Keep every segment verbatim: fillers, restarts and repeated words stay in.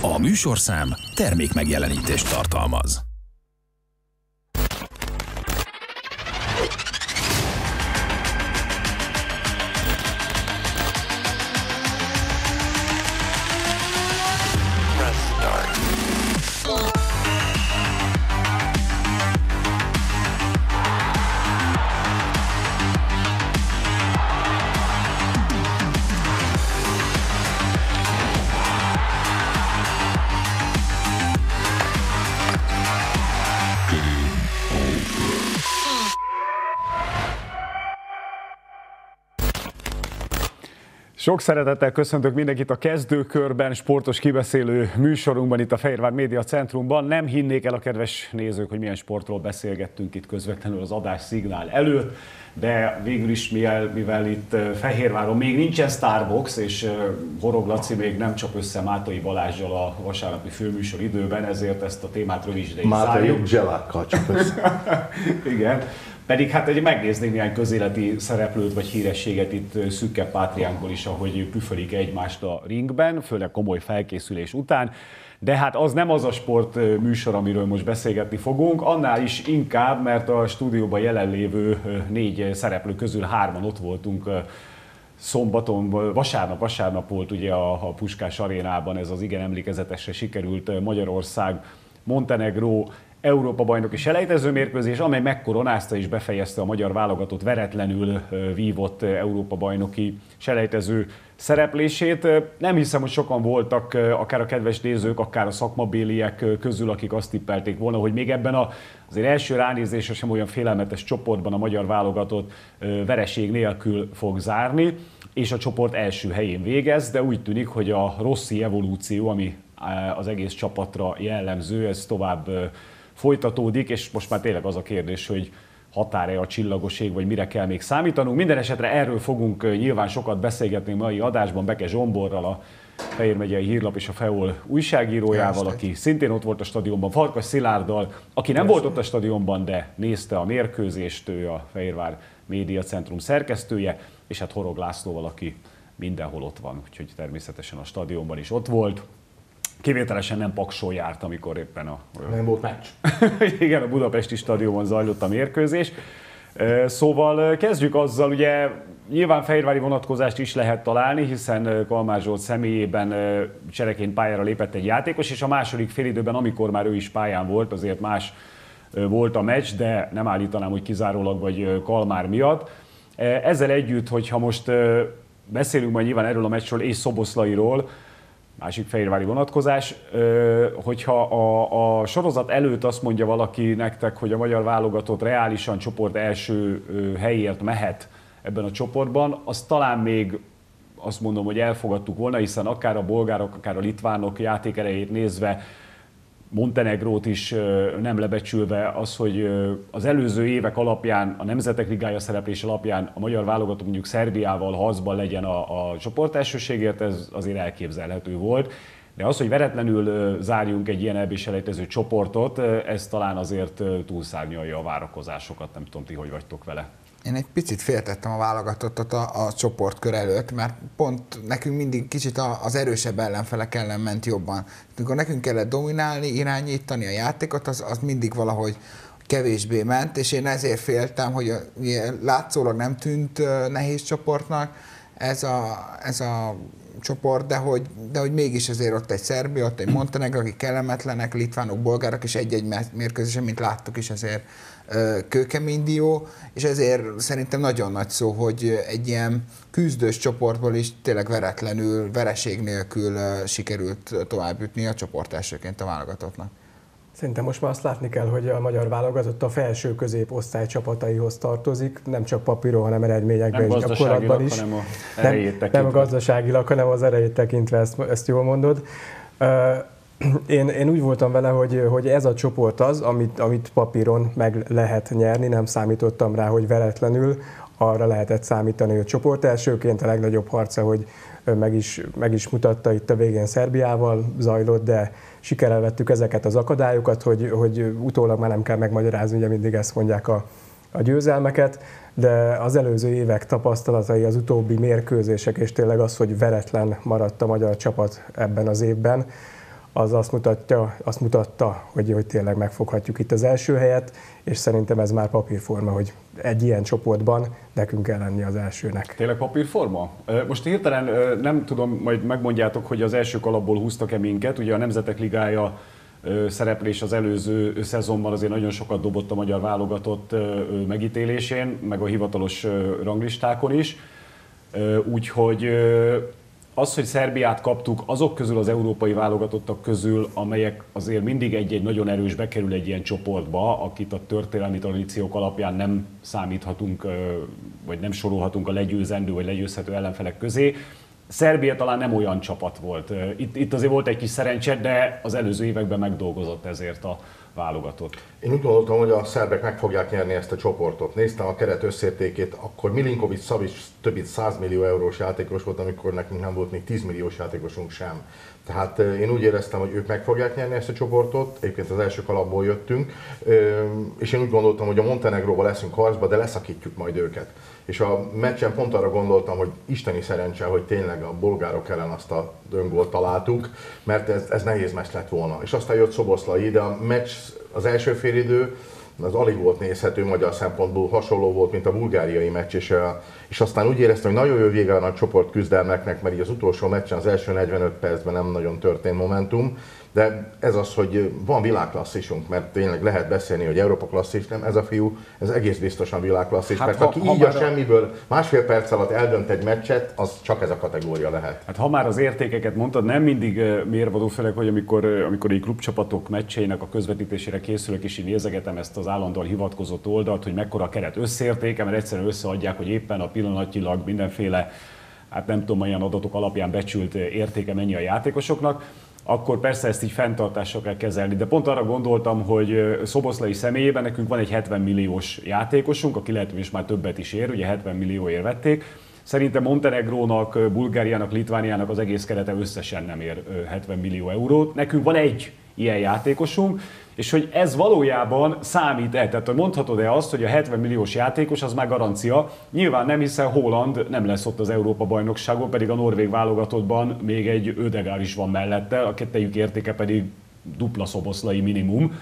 A műsorszám termék megjelenítést tartalmaz. Sok szeretettel köszöntök mindenkit a kezdőkörben, sportos kibeszélő műsorunkban, itt a Fehérvár Média Centrumban. Nem hinnék el a kedves nézők, hogy milyen sportról beszélgettünk itt közvetlenül az adás szignál előtt, de végül is mivel, mivel itt Fehérváron még nincsen Starbucks, és Horog Laci még nem csap össze Mátai Balázsjal a vasárnapi főműsor időben, ezért ezt a témát rövidre is zárjuk. Zselákkal csap össze. Igen. Pedig hát egy megnéznénk néhány közéleti szereplőt vagy hírességet itt szűkebb pátriánkból is, ahogy püfölik egymást a ringben, főleg komoly felkészülés után. De hát az nem az a sport műsor, amiről most beszélgetni fogunk, annál is inkább, mert a stúdióban jelenlévő négy szereplő közül hárman ott voltunk szombaton, vasárnap, vasárnap volt ugye a, a Puskás Arénában ez az igen emlékezetesre sikerült Magyarország, Montenegró Európa-bajnoki selejtező mérkőzés, amely megkoronázta és befejezte a magyar válogatott veretlenül vívott Európa-bajnoki selejtező szereplését. Nem hiszem, hogy sokan voltak, akár a kedves nézők, akár a szakmabéliek közül, akik azt tippelték volna, hogy még ebben a, azért első ránézésre sem olyan félelmetes csoportban a magyar válogatott vereség nélkül fog zárni, és a csoport első helyén végez, de úgy tűnik, hogy a Rossi evolúció, ami az egész csapatra jellemző, ez tovább folytatódik, és most már tényleg az a kérdés, hogy határ-e a csillagoség, vagy mire kell még számítanunk. Minden esetre erről fogunk nyilván sokat beszélgetni mai adásban Beke Zsomborral, a Fejér megyei Hírlap és a Feol újságírójával, aki szintén ott volt a stadionban, Farkas Szilárddal, aki nem volt ott a stadionban, de nézte a mérkőzést, ő a Fehérvár Média Centrum szerkesztője, és hát Horog Lászlóval, aki mindenhol ott van, úgyhogy természetesen a stadionban is ott volt. Kivételesen nem Pakson járt, amikor éppen a... Nem volt meccs. Igen, a budapesti stadionon zajlott a mérkőzés. Szóval kezdjük azzal, ugye nyilván fehérvári vonatkozást is lehet találni, hiszen Kalmár Zsolt személyében csereként pályára lépett egy játékos, és a második félidőben, amikor már ő is pályán volt, azért más volt a meccs, de nem állítanám, hogy kizárólag vagy Kalmár miatt. Ezzel együtt, hogyha most beszélünk majd nyilván erről a meccsről és Szoboszlairól, másik fehérvári vonatkozás, hogyha a, a sorozat előtt azt mondja valaki nektek, hogy a magyar válogatott reálisan csoport első helyért mehet ebben a csoportban, az talán még azt mondom, hogy elfogadtuk volna, hiszen akár a bolgárok, akár a litvánok játékerejét nézve, Montenegrót is nem lebecsülve, az, hogy az előző évek alapján, a Nemzetek Ligája szereplés alapján a magyar válogatott mondjuk Szerbiával harcban legyen a, a csoportelsőségért, ez azért elképzelhető volt. De az, hogy veretlenül zárjunk egy ilyen é bé-selejtező csoportot, ez talán azért túlszárnyalja a várakozásokat. Nem tudom, ti hogy vagytok vele. Én egy picit féltettem a válogatottat a, a csoportkör előtt, mert pont nekünk mindig kicsit az erősebb ellenfelek ellen ment jobban. Amikor nekünk kellett dominálni, irányítani a játékot, az, az mindig valahogy kevésbé ment, és én ezért féltem, hogy látszólag nem tűnt nehéz csoportnak ez a, ez a csoport, de hogy, de hogy mégis azért ott egy Szerbia, ott egy Montenegro, akik kellemetlenek, litvánok, bolgárok, és egy-egy mérkőzésen, mint láttuk is, azért kőkemény dió, és ezért szerintem nagyon nagy szó, hogy egy ilyen küzdős csoportból is tényleg veretlenül, vereség nélkül sikerült továbbjutni a csoport elsőként a válogatottnak. Szerintem most már azt látni kell, hogy a magyar válogatott a felső középosztály csapataihoz tartozik, nem csak papíron, hanem eredményekben és gyakorlatban is. Hanem a erejét tekintve. Nem, nem a gazdaságilag, hanem az erejét tekintve, ezt, ezt jól mondod. Én, én úgy voltam vele, hogy, hogy ez a csoport az, amit, amit papíron meg lehet nyerni, nem számítottam rá, hogy veretlenül, arra lehetett számítani, hogy csoport elsőként a legnagyobb harca, hogy meg is, meg is mutatta itt a végén Szerbiával zajlott, de sikerrel vettük ezeket az akadályokat, hogy, hogy utólag már nem kell megmagyarázni, ugye mindig ezt mondják a, a győzelmeket, de az előző évek tapasztalatai, az utóbbi mérkőzések, és tényleg az, hogy veretlen maradt a magyar csapat ebben az évben, az azt mutatja, azt mutatta, hogy, hogy tényleg megfoghatjuk itt az első helyet, és szerintem ez már papírforma, hogy egy ilyen csoportban nekünk kell lenni az elsőnek. Tényleg papírforma? Most hirtelen nem tudom, majd megmondjátok, hogy az első kalapból húztak-e minket. Ugye a Nemzetek Ligája szereplés az előző szezonban azért nagyon sokat dobott a magyar válogatott megítélésén, meg a hivatalos ranglistákon is. Úgyhogy az, hogy Szerbiát kaptuk, azok közül az európai válogatottak közül, amelyek azért mindig egy-egy nagyon erős bekerül egy ilyen csoportba, akit a történelmi tradíciók alapján nem számíthatunk, vagy nem sorolhatunk a legyőzendő vagy legyőzhető ellenfelek közé. Szerbia talán nem olyan csapat volt. Itt, itt azért volt egy kis szerencse, de az előző években megdolgozott ezért a válogatott. Én úgy gondoltam, hogy a szerbek meg fogják nyerni ezt a csoportot. Néztem a keret összértékét, akkor Milinković-Savić több mint száz millió eurós játékos volt, amikor nekünk nem volt még tíz milliós játékosunk sem. Tehát én úgy éreztem, hogy ők meg fogják nyerni ezt a csoportot, egyébként az első kalapból jöttünk, és én úgy gondoltam, hogy a Montenegróval leszünk harcba, de leszakítjuk majd őket. És a meccsen pont arra gondoltam, hogy isteni szerencse, hogy tényleg a bolgárok ellen azt a döngót találtuk, mert ez, ez nehéz meccs lett volna. És aztán jött Szoboszlai, de a meccs, az első félidő, az alig volt nézhető magyar szempontból, hasonló volt, mint a bulgáriai meccs, és, és aztán úgy éreztem, hogy nagyon jó vége van a csoport küzdelmeknek, mert így az utolsó meccsen, az első negyvenöt percben nem nagyon történt momentum, de ez az, hogy van világklasszisunk, mert tényleg lehet beszélni, hogy Európa klasszis, nem, ez a fiú, ez egész biztosan világklasszis, hát mert ha, aki ha így a semmiből másfél perc alatt eldönt egy meccset, az csak ez a kategória lehet. Hát ha már az értékeket mondtad, nem mindig mérvadó, főleg, hogy amikor, amikor egy klubcsapatok meccseinek a közvetítésére készülök, és így nézegetem ezt az állandóan hivatkozott oldalt, hogy mekkora a keret összértéke, mert egyszerűen összeadják, hogy éppen a pillanatnyilag mindenféle, hát nem tudom, olyan adatok alapján becsült értéke mennyi a játékosoknak, akkor persze ezt így fenntartással kell kezelni. De pont arra gondoltam, hogy Szoboszlai személyében nekünk van egy hetven milliós játékosunk, aki lehet, hogy is már többet is ér, ugye hetven millióért vették. Szerintem Montenegrónak, Bulgáriának, Litvániának az egész kerete összesen nem ér hetven millió eurót. Nekünk van egy ilyen játékosunk, és hogy ez valójában számít-e? Tehát mondhatod-e azt, hogy a hetven milliós játékos az már garancia? Nyilván nem, hiszen Haaland nem lesz ott az Európa-bajnokságon, pedig a norvég válogatottban még egy Ödegaard is van mellette, a kettejük értéke pedig dupla Szoboszlai minimum.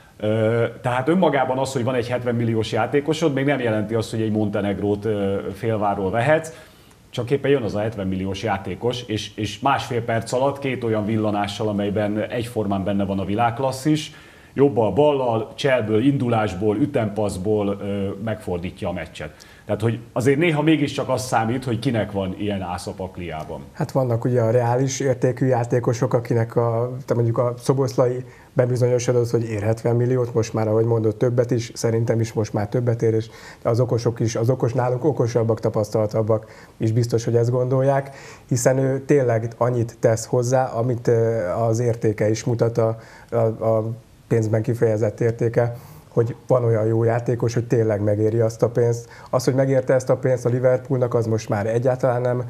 Tehát önmagában az, hogy van egy hetven milliós játékosod, még nem jelenti azt, hogy egy Montenegrót félváról vehetsz, csak éppen jön az a hetven milliós játékos, és, és másfél perc alatt két olyan villanással, amelyben egyformán benne van a világklasszis, jobbal, ballal, cselből, indulásból, ütempasszból ö, megfordítja a meccset. Tehát, hogy azért néha mégiscsak az számít, hogy kinek van ilyen ász a pakliában. Hát vannak ugye a reális értékű játékosok, akinek a, mondjuk a Szoboszlai bebizonyosodott, hogy ér hetven milliót, most már, ahogy mondott, többet is, szerintem is most már többet ér, és az okosok is, az okos nálunk okosabbak, tapasztaltabbak is biztos, hogy ezt gondolják, hiszen ő tényleg annyit tesz hozzá, amit az értéke is mutat, a, a, a pénzben kifejezett értéke, hogy van olyan jó játékos, hogy tényleg megéri azt a pénzt. Az, hogy megérte ezt a pénzt a Liverpoolnak, az most már egyáltalán nem,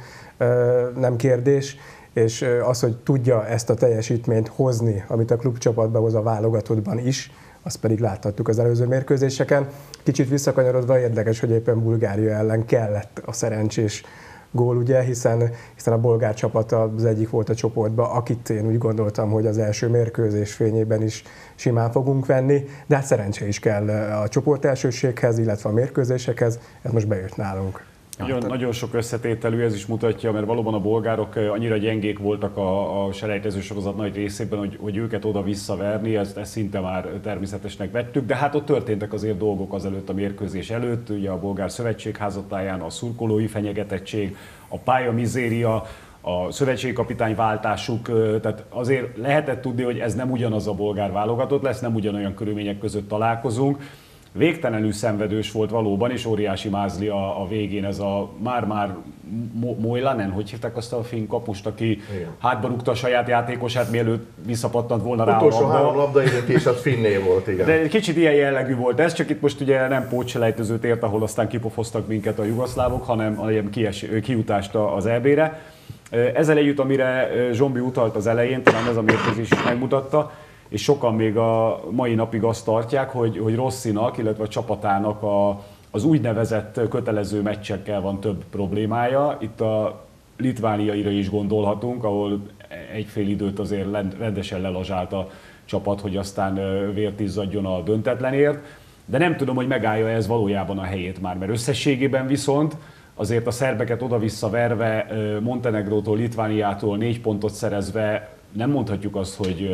nem kérdés, és az, hogy tudja ezt a teljesítményt hozni, amit a klubcsapatba hoz a válogatottban is, azt pedig láthattuk az előző mérkőzéseken. Kicsit visszakanyarodva érdekes, hogy éppen Bulgária ellen kellett a szerencsés gól, ugye, hiszen, hiszen a bolgár csapat az egyik volt a csoportban, akit én úgy gondoltam, hogy az első mérkőzés fényében is simán fogunk venni, de hát szerencse is kell a csoportelsőséghez, illetve a mérkőzésekhez, ez most bejött nálunk. Nagyon, nagyon sok összetételű, ez is mutatja, mert valóban a bolgárok annyira gyengék voltak a, a selejtező sorozat nagy részében, hogy, hogy őket oda visszaverni, ezt, ezt szinte már természetesnek vettük, de hát ott történtek azért dolgok azelőtt a mérkőzés előtt, ugye a bolgár szövetség házatáján a szurkolói fenyegetettség, a pályamizéria, a szövetségkapitány váltásuk, tehát azért lehetett tudni, hogy ez nem ugyanaz a bolgár válogatott lesz, nem ugyanolyan körülmények között találkozunk. Végtelenül szenvedős volt valóban, és óriási mázli a, a végén ez a már-már Moilanen, hogy hívták azt a finn kapust, aki igen, hátba rúgta a saját játékosát, mielőtt visszapattant volna rá a labda. Utolsó három labdaidőntés az finné volt, igen. De kicsit ilyen jellegű volt ez, csak itt most ugye nem pótselejtezőt ért, ahol aztán kipofoztak minket a jugoszlávok, hanem, hanem kies, kijutást az é bé-re. Ezzel együtt, amire Zsombi utalt az elején, talán ez a mérkőzés is megmutatta, és sokan még a mai napig azt tartják, hogy, hogy Rossinak, illetve a csapatának a, az úgynevezett kötelező meccsekkel van több problémája. Itt a litvániaira is gondolhatunk, ahol egy fél időt azért rendesen lelazsált a csapat, hogy aztán vért izzadjon a döntetlenért, de nem tudom, hogy megállja ez valójában a helyét már, mert összességében viszont azért a szerbeket oda-vissza verve, Montenegrótól, Litvániától négy pontot szerezve nem mondhatjuk azt, hogy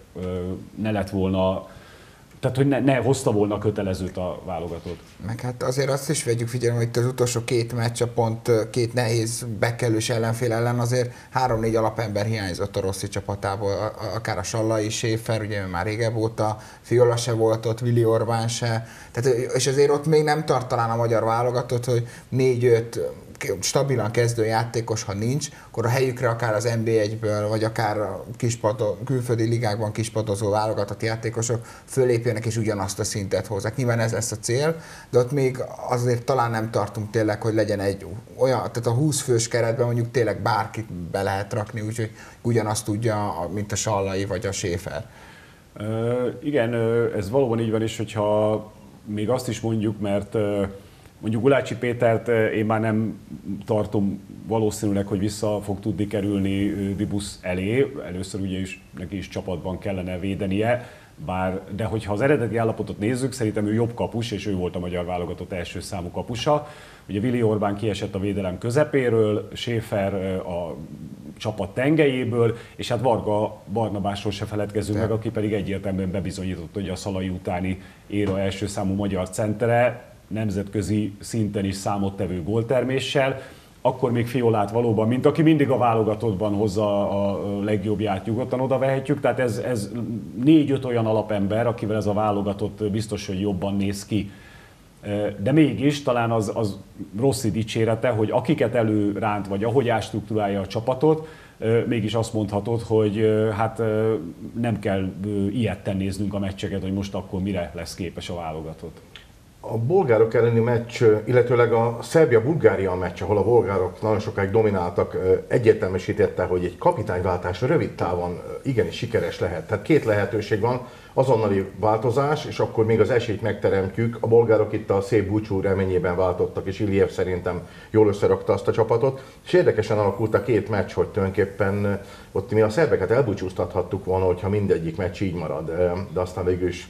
ne lett volna, tehát hogy ne, ne hozta volna kötelezőt a válogatott. Meg hát azért azt is vegyük figyelembe, hogy itt az utolsó két meccs, a pont két nehéz bekelős ellenfél ellen azért három-négy alapember hiányzott a Rossi csapatából, akár a Sallai, Schäfer, ugye már régebb óta, Fiola se volt ott, Vili Orbán se, tehát, és azért ott még nem tart talán a magyar válogatott, hogy négy-öt stabilan kezdő játékos, ha nincs, akkor a helyükre akár az en bé egyből, vagy akár a kispadó, külföldi ligákban kispadozó válogatott játékosok fölépjenek és ugyanazt a szintet hozzák. Nyilván ez lesz a cél, de ott még azért talán nem tartunk tényleg, hogy legyen egy olyan, tehát a húsz fős keretben mondjuk tényleg bárkit be lehet rakni, úgyhogy ugyanazt tudja, mint a Sallai vagy a Schäfer. Uh, igen, ez valóban így van, és hogyha még azt is mondjuk, mert mondjuk Gulácsi Pétert én már nem tartom valószínűleg, hogy vissza fog tudni kerülni Dibusz elé. Először ugye is neki is csapatban kellene védenie, bár, de hogyha az eredeti állapotot nézzük, szerintem ő jobb kapus, és ő volt a magyar válogatott első számú kapusa. Ugye Vili Orbán kiesett a védelem közepéről, Schäfer a csapat tengelyéből, és hát Varga Barnabásról se feledkezzünk meg, aki pedig egyértelműen bebizonyított, hogy a Szalai utáni éra első számú magyar centere, nemzetközi szinten is számottevő gólterméssel, akkor még Fiolát valóban, mint aki mindig a válogatottban hozza a legjobbját, nyugodtan oda vehetjük, tehát ez, ez négy-öt olyan alapember, akivel ez a válogatott biztos, hogy jobban néz ki. De mégis talán az, az Rossi dicsérete, hogy akiket előránt, vagy ahogy ástruktúrálja a csapatot, mégis azt mondhatod, hogy hát nem kell ilyetten néznünk a meccseket, hogy most akkor mire lesz képes a válogatott. A bolgárok elleni meccs, illetőleg a Szerbia-Bulgária meccs, ahol a bolgárok nagyon sokáig domináltak, egyértelműsítette, hogy egy kapitányváltás rövid távon igenis sikeres lehet. Tehát két lehetőség van, azonnali változás, és akkor még az esélyt megteremtjük. A bolgárok itt a szép búcsú reményében váltottak, és Iliev szerintem jól összerakta azt a csapatot. És érdekesen alakult a két meccs, hogy tulajdonképpen ott mi a szerbeket elbúcsúztathattuk volna, hogyha mindegyik meccs így marad, de aztán végül is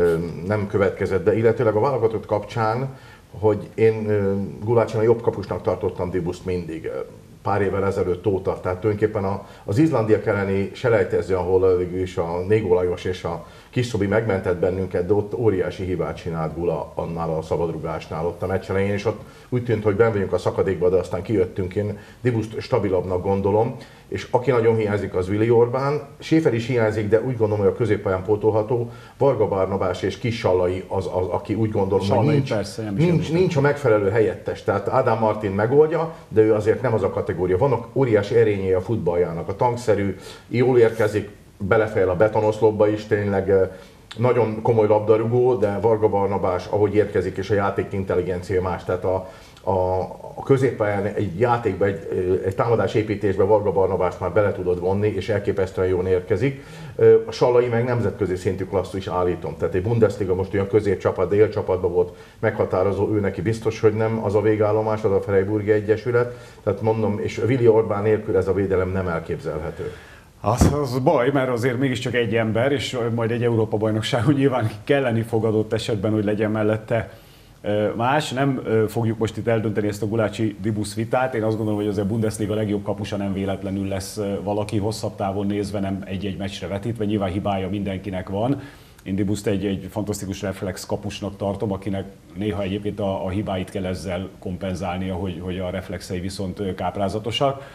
nem következett, de illetőleg a válogatott kapcsán, hogy én Gulácsin a jobb kapusnak tartottam Dibuszt mindig, pár évvel ezelőtt óta, tehát tulajdonképpen az izlandiak elleni selejtező, ahol végül is a Négó Lajos és a Kisszobi megmentett bennünket, de ott óriási hibát csinált Gula annál a szabadrugásnál ott a meccs elején, és ott úgy tűnt, hogy benn vagyunk a szakadékba, de aztán kijöttünk. Én Dibuszt stabilabbnak gondolom, és aki nagyon hiányzik, az Vili Orbán. Schäfer is hiányzik, de úgy gondolom, hogy a középpályán pótolható. Varga Barnabás és Kis Sallai az, az, aki úgy gondolom, Sallai, hogy nincs, persze, nincs, nincs a megfelelő helyettes. Tehát Ádám Martin megoldja, de ő azért nem az a kategória. Vannak óriási erényei a futballjának, a tankszerű, jól érkezik, belefejel a betonoszlopba is, tényleg nagyon komoly labdarúgó, de Varga Barnabás, ahogy érkezik, és a játék intelligencia más. Tehát a, a, a középpályán egy játékba, egy, egy támadás építésbe Varga Barnabást már bele tudod vonni, és elképesztően jól érkezik. A Sallai meg nemzetközi szintű klasszú is állítom. Tehát egy Bundesliga most olyan középcsapat, délcsapatban volt meghatározó, ő neki biztos, hogy nem az a végállomás, az a Freiburgi Egyesület. Tehát mondom, és Vili Orbán nélkül ez a védelem nem elképzelhető. Az, az baj, mert azért mégiscsak egy ember, és majd egy Európa-bajnokságon nyilván kelleni fog adott esetben, hogy legyen mellette más. Nem fogjuk most itt eldönteni ezt a Gulácsi-Dibusz vitát. Én azt gondolom, hogy az a Bundesliga legjobb kapusa nem véletlenül lesz valaki, hosszabb távon nézve, nem egy-egy meccsre vetítve. Nyilván hibája mindenkinek van. Én Dibuszt egy, egy fantasztikus reflex kapusnak tartom, akinek néha egyébként a, a hibáit kell ezzel kompenzálnia, hogy, hogy a reflexei viszont káprázatosak.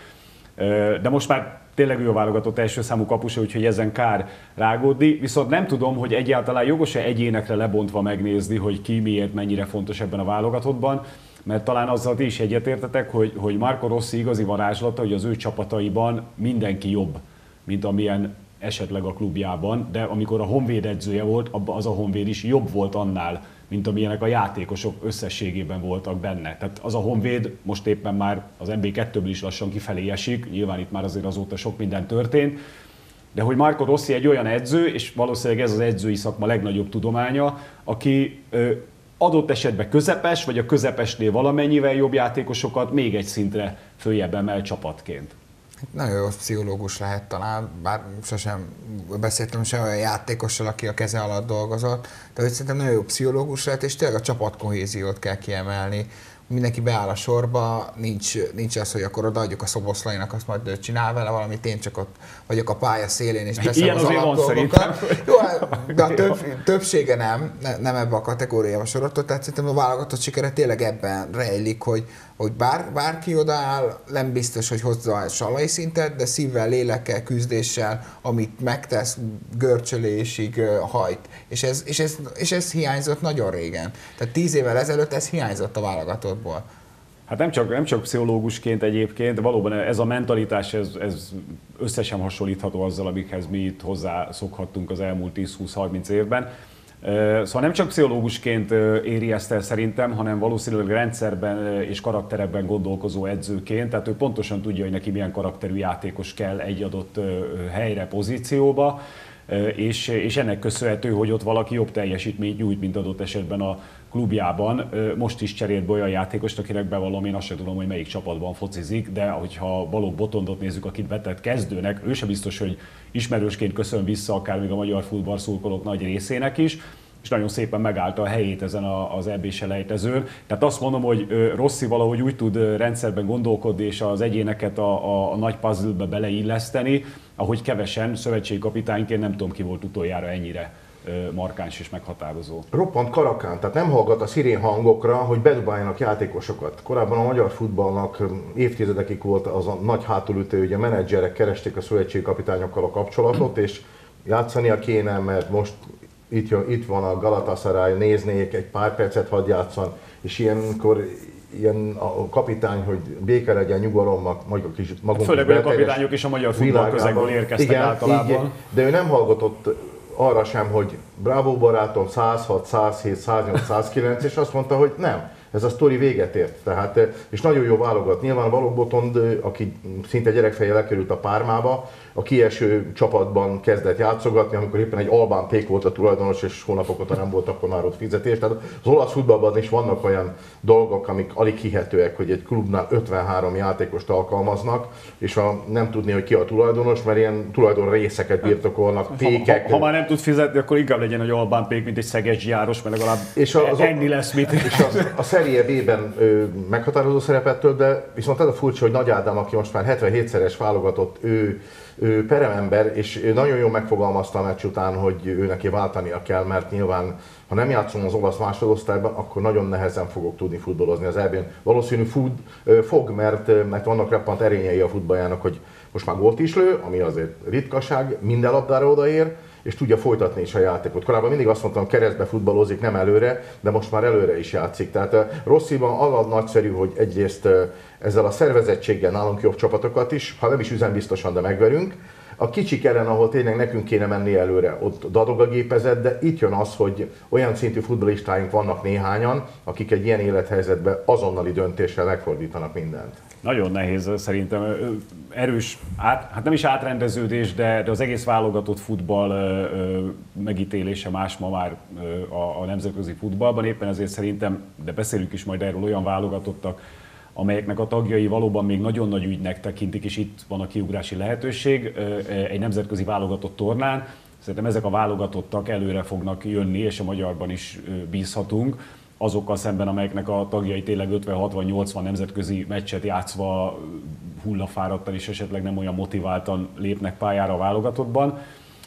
De most már tényleg ő a válogatott első számú kapusa, úgyhogy ezen kár rágódni. Viszont nem tudom, hogy egyáltalán jogos-e egyénekre lebontva megnézni, hogy ki miért mennyire fontos ebben a válogatottban, mert talán azzal ti is egyetértetek, hogy, hogy Marco Rossi igazi varázslata, hogy az ő csapataiban mindenki jobb, mint amilyen esetleg a klubjában, de amikor a Honvéd edzője volt, az a Honvéd is jobb volt annál, mint amilyenek a játékosok összességében voltak benne. Tehát az a Honvéd most éppen már az en bé kettőből is lassan kifelé esik, nyilván itt már azért azóta sok minden történt, de hogy Marco Rossi egy olyan edző, és valószínűleg ez az edzői szakma legnagyobb tudománya, aki adott esetben közepes, vagy a közepesnél valamennyivel jobb játékosokat még egy szintre följebb emel csapatként. Nagyon jó pszichológus lehet talán, bár sosem beszéltem sem olyan játékossal, aki a keze alatt dolgozott, de hogy szerintem nagyon jó pszichológus lehet, és tényleg a csapatkohéziót kell kiemelni. Mindenki beáll a sorba, nincs, nincs az, hogy akkor odaadjuk a Szoboszlainak, azt majd ő csinál vele valamit, én csak ott vagyok a pálya szélén, és teszem az alapdolgokat. Jó, de a több, többsége nem, nem ebbe a kategóriába sorolt, tehát szerintem a válogatott sikere tényleg ebben rejlik, hogy, hogy bár, bárki odaáll, nem biztos, hogy hozza a Sallai szintet, de szívvel, lélekkel, küzdéssel, amit megtesz, görcsölésig hajt. És ez, és, ez, és ez hiányzott nagyon régen. Tehát tíz évvel ezelőtt ez hiányzott a válogatottból. Hát nem csak, nem csak pszichológusként egyébként, de valóban ez a mentalitás, ez, ez összesen hasonlítható azzal, amikhez mi itt hozzászokhattunk az elmúlt tíz-húsz-harminc évben. Szóval nem csak pszichológusként éri ezt el szerintem, hanem valószínűleg rendszerben és karakterekben gondolkozó edzőként, tehát ő pontosan tudja, hogy neki milyen karakterű játékos kell egy adott helyre, pozícióba, és, és ennek köszönhető, hogy ott valaki jobb teljesítményt nyújt, mint adott esetben a klubjában. Most is cserélt be olyan játékost, akinek bevallom, én azt sem tudom, hogy melyik csapatban focizik, de hogyha Balogh Botondot nézzük, akit vetett kezdőnek, ő sem biztos, hogy ismerősként köszön vissza, akár még a magyar futballszurkolók nagy részének is, és nagyon szépen megállta a helyét ezen az é bé-selejtezőn. Tehát azt mondom, hogy Rossi valahogy úgy tud rendszerben gondolkodni, és az egyéneket a, a, a nagy puzzle-be beleilleszteni, ahogy kevesen, szövetségkapitányként nem tudom, ki volt utoljára ennyire markáns és meghatározó. Roppant karakán, tehát nem hallgat a szirén hangokra, hogy bedobáljanak játékosokat. Korábban a magyar futballnak évtizedekig volt az a nagy hátulütő, hogy a menedzserek keresték a szövetségkapitányokkal a kapcsolatot, és játszania kéne, mert most itt, jön, itt van a Galatasaray, néznék, egy pár percet hadd játszan, és ilyenkor ilyen a kapitány, hogy béke legyen, nyugalom, maguk is magunk. Főleg a kapitányok is a magyar futballközegből érkeztek igen, általában. Igen, de ő nem hallgatott arra sem, hogy bravo barátom, száz hat, száz hét, száz nyolc, száz kilenc, és azt mondta, hogy nem, ez a sztori véget ért. Tehát, és nagyon jó válogat. Nyilván Balogh Botond, aki szinte gyerekfejjel lekerült a Pármába, a kieső csapatban kezdett játszogatni, amikor éppen egy albán pék volt a tulajdonos, és hónapok óta nem volt akkor már ott fizetés. Tehát az olasz futballban is vannak olyan dolgok, amik alig hihetőek, hogy egy klubnál ötvenhárom játékost alkalmaznak, és a, nem tudni, hogy ki a tulajdonos, mert ilyen tulajdon részeket birtokolnak, pékek. Ha, ha, ha már nem tud fizetni, akkor inkább legyen egy albán pék, mint egy Szeged Járos, mert legalább és az, enni lesz mit. És az, a Serie B-ben ö, meghatározó szerepet tölt, de viszont ez a furcsa, hogy Nagy Ádám, aki most már hetvenhétszeres válogatott, ő ő peremember, és ő nagyon jól megfogalmazta a meccs után, hogy ő neki váltania kell, mert nyilván, ha nem játszom az olasz másodosztályban, akkor nagyon nehezen fogok tudni futballozni az é bén. Valószínű fut, fog, mert, mert vannak reppant erényei a futballjának, hogy most már gólt is lő, ami azért ritkaság, minden labdára odaér, és tudja folytatni is a játékot. Korábban mindig azt mondtam, keresztbe futballozik, nem előre, de most már előre is játszik. Tehát Rossiban az nagyszerű, hogy egyrészt ezzel a szervezettséggel nálunk jobb csapatokat is, ha nem is üzembiztosan, de megverünk. A kicsik ellen, ahol tényleg nekünk kéne menni előre, ott dadog a gépezet, de itt jön az, hogy olyan szintű futballistáink vannak néhányan, akik egy ilyen élethelyzetben azonnali döntéssel megfordítanak mindent. Nagyon nehéz szerintem, erős, át, hát nem is átrendeződés, de, de az egész válogatott futball megítélése más ma már a, a nemzetközi futballban, éppen ezért szerintem, de beszélünk is majd erről, olyan válogatottak, amelyeknek a tagjai valóban még nagyon nagy ügynek tekintik, és itt van a kiugrási lehetőség egy nemzetközi válogatott tornán. Szerintem ezek a válogatottak előre fognak jönni, és a magyarban is bízhatunk, azokkal szemben, amelyeknek a tagjai tényleg ötven, hatvan, nyolcvan nemzetközi meccset játszva hullafáradtan és esetleg nem olyan motiváltan lépnek pályára a válogatottban.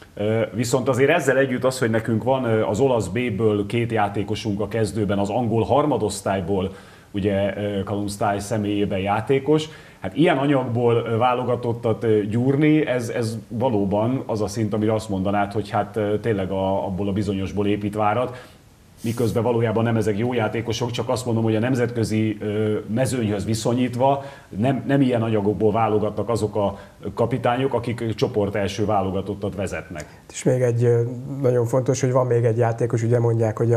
Viszont azért ezzel együtt az, hogy nekünk van az olasz B-ből két játékosunk a kezdőben, az angol harmadosztályból, ugye Kalumsztály személyében játékos, hát ilyen anyagból válogatottat gyúrni, ez, ez valóban az a szint, amire azt mondanád, hogy hát tényleg a, abból a bizonyosból épít várat, miközben valójában nem ezek jó játékosok, csak azt mondom, hogy a nemzetközi mezőnyhöz viszonyítva nem, nem ilyen anyagokból válogatnak azok a kapitányok, akik csoport első válogatottat vezetnek. És még egy nagyon fontos, hogy van még egy játékos, ugye mondják, hogy a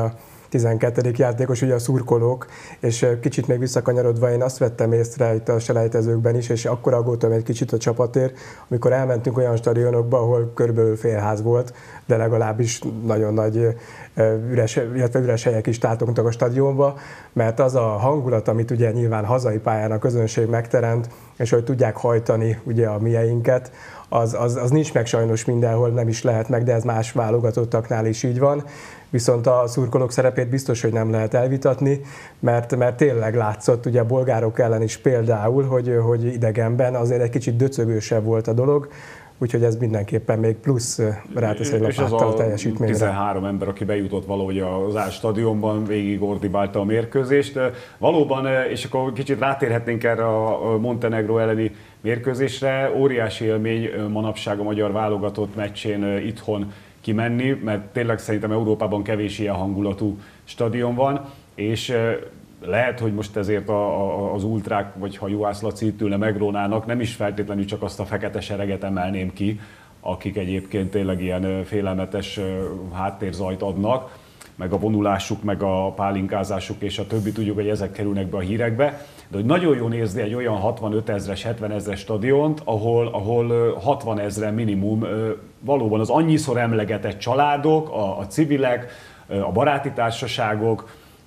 tizenkettedik játékos, ugye a szurkolók, és kicsit még visszakanyarodva én azt vettem észre itt a selejtezőkben is, és akkor aggódtam egy kicsit a csapatért, amikor elmentünk olyan stadionokba, ahol körülbelül félház volt, de legalábbis nagyon nagy üres, illetve üres helyek is tátogtak a stadionba, mert az a hangulat, amit ugye nyilván hazai pályán a közönség megteremt, és hogy tudják hajtani ugye a mieinket, az, az, az nincs meg sajnos mindenhol, nem is lehet meg, de ez más válogatottaknál is így van. Viszont a szurkolók szerepét biztos, hogy nem lehet elvitatni, mert, mert tényleg látszott ugye a bolgárok ellen is például, hogy, hogy idegenben azért egy kicsit döcögősebb volt a dolog, úgyhogy ez mindenképpen még plusz rátesz egy lapáttal a teljesítményre. tizenhárom ember, aki bejutott valahogy az Áll stadionban, végig ordibálta a mérkőzést. Valóban, és akkor kicsit rátérhetnénk erre a Montenegró elleni mérkőzésre, óriási élmény manapság a magyar válogatott meccsén itthon kimenni, mert tényleg szerintem Európában kevés ilyen hangulatú stadion van, és lehet, hogy most ezért a, a, az ultrák, vagy ha Juhász Laci itt ülne, megrónának, nem is feltétlenül csak azt a fekete sereget emelném ki, akik egyébként tényleg ilyen félelmetes háttérzajt adnak, meg a vonulásuk, meg a pálinkázásuk és a többi, tudjuk, hogy ezek kerülnek be a hírekbe, de hogy nagyon jó nézni egy olyan hatvanöt ezres, hetven ezres stadiont, ahol, ahol hatvan ezren minimum valóban az annyiszor emlegetett családok, a, a civilek, a baráti társaságok,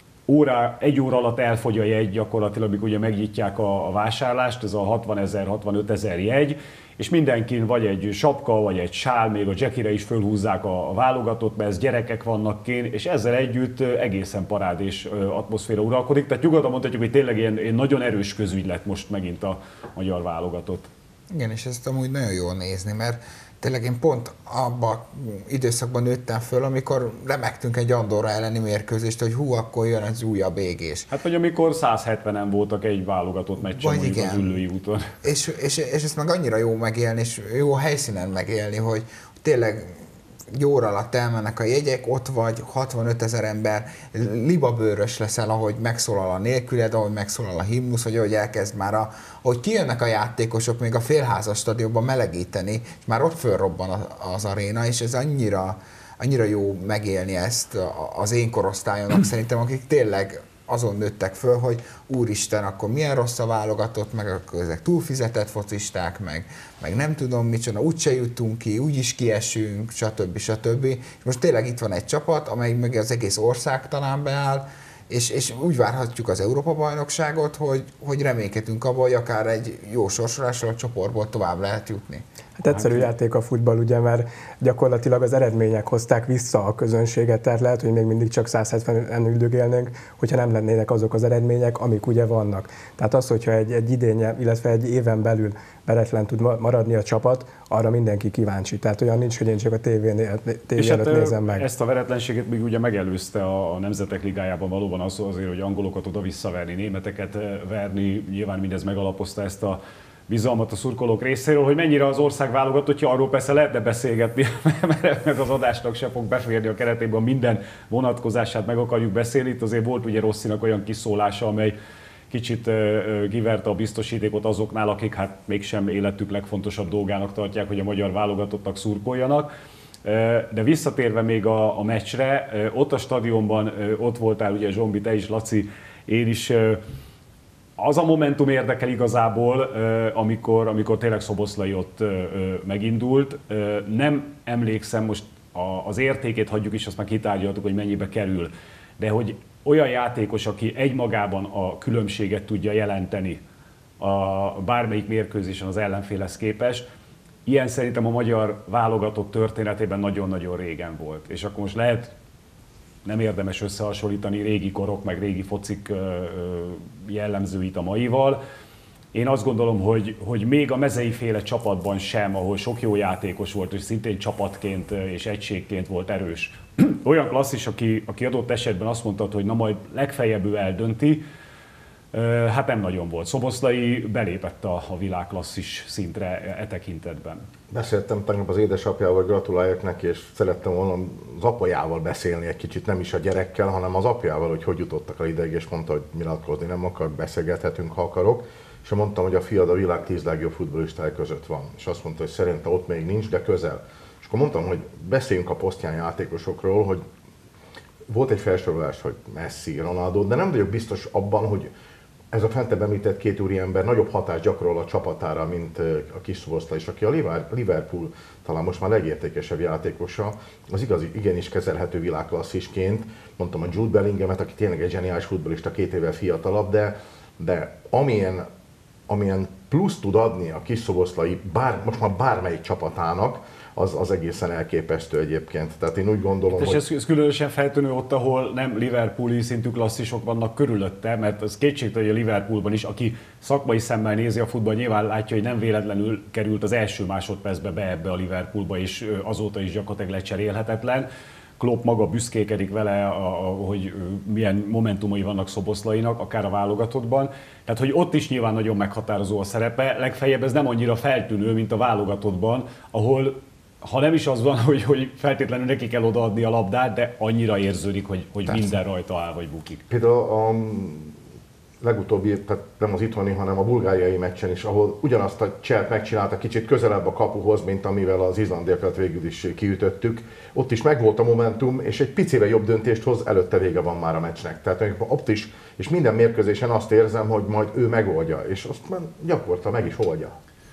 óra, egy óra alatt elfogy a jegy gyakorlatilag, amikor ugye megnyitják a, a vásárlást, ez a hatvan ezer, hatvanöt ezer jegy, és mindenkin vagy egy sapka, vagy egy sál, még a Jackire is fölhúzzák a, a válogatott, mert ez gyerekek vannak kén, és ezzel együtt egészen parádés atmoszféra uralkodik. Tehát nyugodtan mondhatjuk, hogy tényleg ilyen, ilyen nagyon erős közügy lett most megint a magyar válogatott. Igen, és ezt amúgy nagyon jól nézni, mert tényleg én pont abban időszakban nőttem föl, amikor remektünk egy Andorra elleni mérkőzést, hogy hú, akkor jön az újabb égés. Hát vagy amikor száz hetvenen voltak egy válogatott meccsen mondjuk az Üllői úton. És, és, és ezt meg annyira jó megélni, és jó helyszínen megélni, hogy tényleg egy óra alatt elmennek a jegyek, ott vagy, hatvanöt ezer ember, libabőrös leszel, ahogy megszólal a nélküled, ahogy megszólal a himnusz, vagy ahogy elkezd már a, ahogy kijönnek a játékosok még a félházas stadionban melegíteni, és már ott fölrobban az aréna, és ez annyira, annyira jó megélni ezt az én korosztályomnak szerintem, akik tényleg azon nőttek föl, hogy úristen, akkor milyen rossz a válogatott, meg akkor ezek túlfizetett focisták, meg, meg nem tudom micsoda, úgyse jutunk ki, úgyis kiesünk, stb. stb. És most tényleg itt van egy csapat, amely meg az egész ország talán beáll, és, és úgy várhatjuk az Európa-bajnokságot, hogy, hogy reménykedünk abban, hogy akár egy jó sorsolással a csoportból tovább lehet jutni. Hát egyszerű játék a futball, ugye, mert gyakorlatilag az eredmények hozták vissza a közönséget, tehát lehet, hogy még mindig csak száz hetvenen üldögélnénk, hogyha nem lennének azok az eredmények, amik ugye vannak. Tehát az, hogyha egy, egy idénye, illetve egy éven belül veretlen tud maradni a csapat, arra mindenki kíváncsi. Tehát olyan nincs, hogy én csak a tévén, tévé előtt hát nézem meg. Ezt a veretlenséget még ugye megelőzte a Nemzetek Ligájában valóban az azért, hogy angolokat oda visszaverni, németeket verni, nyilván mindez megalapozta ezt a bizalmat a szurkolók részéről, hogy mennyire az ország válogatottja, arról persze lehetne beszélgetni, mert meg az adásnak se fog beférni a keretében, minden vonatkozását meg akarjuk beszélni. Itt azért volt ugye Rosszinak olyan kiszólása, amely kicsit kiverte a biztosítékot azoknál, akik hát mégsem életük legfontosabb dolgának tartják, hogy a magyar válogatottnak szurkoljanak. De visszatérve még a, a meccsre, ott a stadionban, ott voltál ugye Zsombi, te is, Laci, én is. Az a momentum érdekel igazából, amikor, amikor tényleg Szoboszlai ott megindult. Nem emlékszem, most az értékét hagyjuk is, azt már kitárgyaltuk, hogy mennyibe kerül. De hogy olyan játékos, aki egymagában a különbséget tudja jelenteni a bármelyik mérkőzésen az ellenfélhez képest, ilyen szerintem a magyar válogatott történetében nagyon-nagyon régen volt. És akkor most lehet, nem érdemes összehasonlítani régi korok, meg régi focik jellemzőit a maival. Én azt gondolom, hogy, hogy még a mezei féle csapatban sem, ahol sok jó játékos volt, és szintén csapatként és egységként volt erős. Olyan klasszis, aki, aki adott esetben azt mondta, hogy na majd legfeljebb ő eldönti, hát nem nagyon volt. Szoboszlai belépett a, a világ klasszis szintre e tekintetben. Beszéltem tegnap az édesapjával, gratuláljak neki, és szerettem volna az apjával beszélni egy kicsit, nem is a gyerekkel, hanem az apjával, hogy hogy jutottak el ideig, és mondta, hogy nyilatkozni nem akar, beszélgethetünk, ha akarok. És mondtam, hogy a fiad a világ tíz legjobb futballistája között van. És azt mondta, hogy szerinte ott még nincs, de közel. És akkor mondtam, hogy beszéljünk a posztján játékosokról, hogy volt egy felsorolás, hogy Messi, Ronaldo, de nem vagyok biztos abban, hogy ez a fentebb említett két úriember nagyobb hatást gyakorol a csapatára, mint a kis Szoboszlai, és aki a Liverpool talán most már legértékesebb játékosa, az igazi, igenis kezelhető világklasszisként. Mondtam a Jude Bellinghamet, aki tényleg egy zseniális futballista, két évvel fiatalabb, de, de amilyen, amilyen plusz tud adni a kis Szoboszlai bár, most már bármelyik csapatának, az, az egészen elképesztő egyébként. Tehát én úgy gondolom, és hogy... ez, ez különösen feltűnő ott, ahol nem Liverpooli szintű klasszisok vannak körülötte, mert az kétségtelen, hogy a Liverpoolban is, aki szakmai szemmel nézi a futball, nyilván látja, hogy nem véletlenül került az első másodpercbe be ebbe a Liverpoolba, és azóta is gyakorlatilag lecserélhetetlen. Klopp maga büszkékedik vele, a, a, hogy milyen momentumai vannak Szoboszlainak, akár a válogatottban. Tehát, hogy ott is nyilván nagyon meghatározó a szerepe, legfeljebb ez nem annyira feltűnő, mint a válogatottban, ahol ha nem is az van, hogy, hogy feltétlenül neki kell odaadni a labdát, de annyira érződik, hogy, hogy minden rajta áll vagy bukik. Például a legutóbbi, tehát nem az itthoni, hanem a bulgáriai meccsen is, ahol ugyanazt a cselt megcsinálta kicsit közelebb a kapuhoz, mint amivel az izlandiakat végül is kiütöttük. Ott is megvolt a momentum, és egy picivel jobb döntést hoz, előtte vége van már a meccsnek. Tehát ott is, és minden mérkőzésen azt érzem, hogy majd ő megoldja, és azt már gyakorta meg is oldja.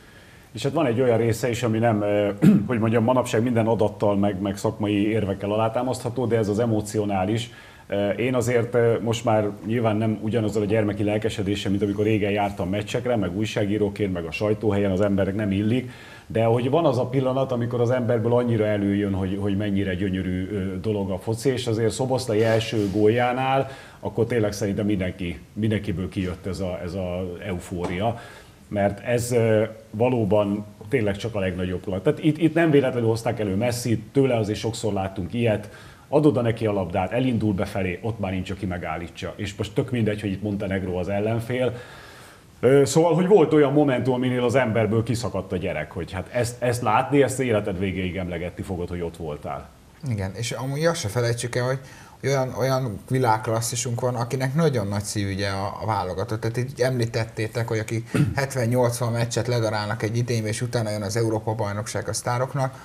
És hát van egy olyan része is, ami nem, hogy mondjam, manapság minden adattal, meg, meg szakmai érvekkel alátámasztható, de ez az emocionális. Én azért most már nyilván nem ugyanazzal a gyermeki lelkesedéssel, mint amikor régen jártam meccsekre, meg újságíróként, meg a sajtóhelyen az emberek nem illik, de hogy van az a pillanat, amikor az emberből annyira előjön, hogy, hogy mennyire gyönyörű dolog a foci, és azért Szoboszlai első góljánál, akkor tényleg szerintem mindenki, mindenkiből kijött ez a, ez a eufória. Mert ez valóban tényleg csak a legnagyobb pillanat. Tehát itt, itt nem véletlenül hozták elő Messit, tőle azért sokszor láttunk ilyet, adod a neki a labdát, elindul befelé, ott már nincs, aki megállítsa. És most tök mindegy, hogy itt Montenegro az ellenfél. Szóval, hogy volt olyan momentum, aminél az emberből kiszakadt a gyerek, hogy hát ezt, ezt látni, ezt életed végéig emlegetni fogod, hogy ott voltál. Igen, és amúgy azt se felejtsük el, hogy olyan, olyan világklasszisunk van, akinek nagyon nagy szívügye a, a válogatott. Tehát így említettétek, hogy aki hetven-nyolcvan meccset ledarálnak egy idénybe, és utána jön az Európa-bajnokság a sztároknak,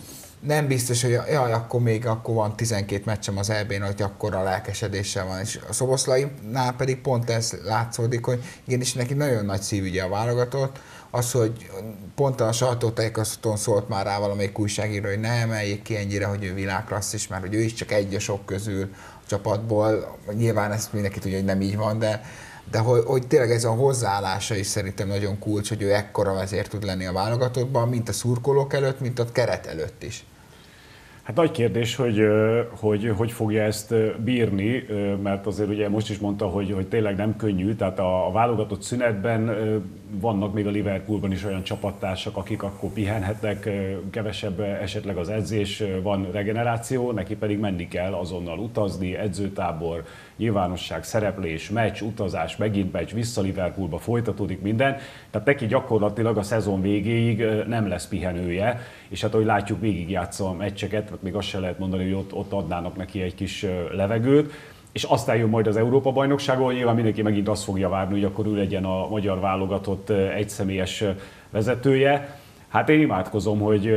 nem biztos, hogy jaj, akkor még akkor van tizenkét meccsem az é bén, hogy akkor a lelkesedéssel van. És a Szoboszlainál pedig pont ez látszódik, hogy igenis neki nagyon nagy szívügye a válogatott. Az, hogy pont a sajtótájékoztatón szólt már rá valamelyik újságíró, hogy ne emeljék ki ennyire, hogy ő világklasszis, mert hogy ő is csak egy a sok közül a csapatból. Nyilván ezt mindenki tudja, hogy nem így van, de, de hogy, hogy tényleg ez a hozzáállása is szerintem nagyon kulcs, hogy ő ekkora vezér tud lenni a válogatottban, mint a szurkolók előtt, mint a keret előtt is. Hát nagy kérdés, hogy, hogy hogy fogja ezt bírni, mert azért ugye most is mondta, hogy, hogy tényleg nem könnyű, tehát a, a válogatott szünetben vannak még a Liverpoolban is olyan csapattársak, akik akkor pihenhetnek, kevesebb esetleg az edzés, van regeneráció, neki pedig menni kell azonnal utazni, edzőtábor, nyilvánosság, szereplés, meccs, utazás, megint meccs, vissza Liverpoolba, folytatódik minden, tehát neki gyakorlatilag a szezon végéig nem lesz pihenője, és hát ahogy látjuk, végigjátsza a meccseket, még azt se lehet mondani, hogy ott, ott adnának neki egy kis levegőt, és aztán jön majd az Európa-bajnokságon, nyilván mindenki megint azt fogja várni, hogy akkor ő legyen a magyar válogatott egyszemélyes vezetője. Hát én imádkozom, hogy